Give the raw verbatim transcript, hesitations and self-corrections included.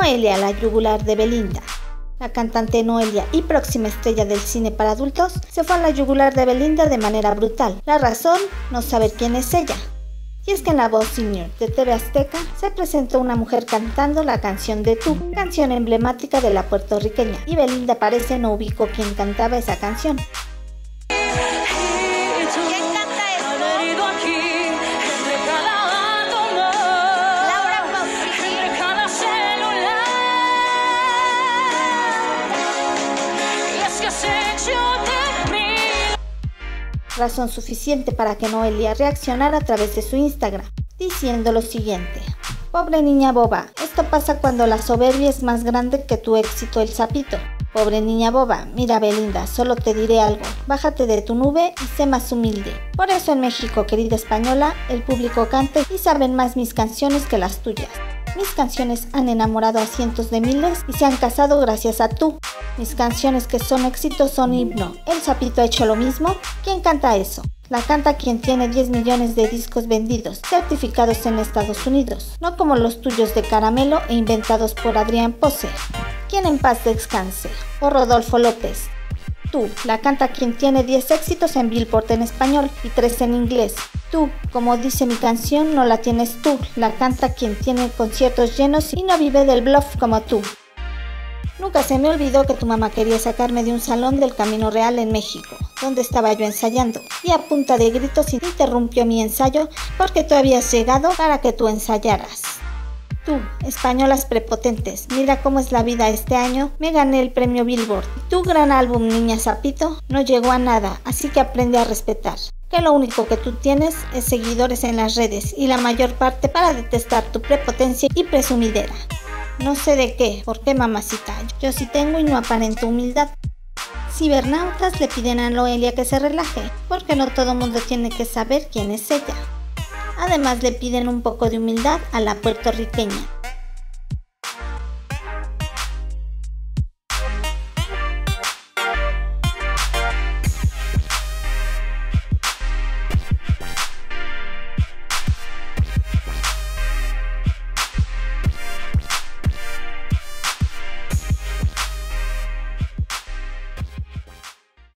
Noelia, la yugular de Belinda. La cantante Noelia y próxima estrella del cine para adultos se fue a la yugular de Belinda de manera brutal. La razón, no saber quién es ella. Y es que en la voz senior de T V Azteca se presentó una mujer cantando la canción de Tú, canción emblemática de la puertorriqueña, y Belinda parece no ubicó quién cantaba esa canción. Razón suficiente para que Noelia reaccionara a través de su Instagram, diciendo lo siguiente: pobre niña boba, esto pasa cuando la soberbia es más grande que tu éxito el sapito. Pobre niña boba, mira Belinda, solo te diré algo, bájate de tu nube y sé más humilde. Por eso en México, querida española, el público canta y saben más mis canciones que las tuyas. Mis canciones han enamorado a cientos de miles y se han casado gracias a Tú. Mis canciones que son éxitos son himno. ¿El sapito ha hecho lo mismo? ¿Quién canta eso? La canta quien tiene diez millones de discos vendidos, certificados en Estados Unidos, no como los tuyos de caramelo e inventados por Adrián Pose. ¿Quién en paz descanse? O Rodolfo López. Tú, la canta quien tiene diez éxitos en Billboard en español y tres en inglés. Tú, como dice mi canción, no la tienes tú, la canta quien tiene conciertos llenos y no vive del bluff como tú. Nunca se me olvidó que tu mamá quería sacarme de un salón del Camino Real en México, donde estaba yo ensayando, y a punta de gritos interrumpió mi ensayo porque tú habías llegado para que tú ensayaras. Tú, españolas prepotentes, mira cómo es la vida este año, me gané el premio Billboard. Tu gran álbum, Niña Sapito, no llegó a nada, así que aprende a respetar. Que lo único que tú tienes es seguidores en las redes y la mayor parte para detestar tu prepotencia y presumidera. No sé de qué, ¿por qué mamacita? Yo sí tengo y no aparento humildad. Cibernautas le piden a Noelia que se relaje, porque no todo mundo tiene que saber quién es ella. Además le piden un poco de humildad a la puertorriqueña.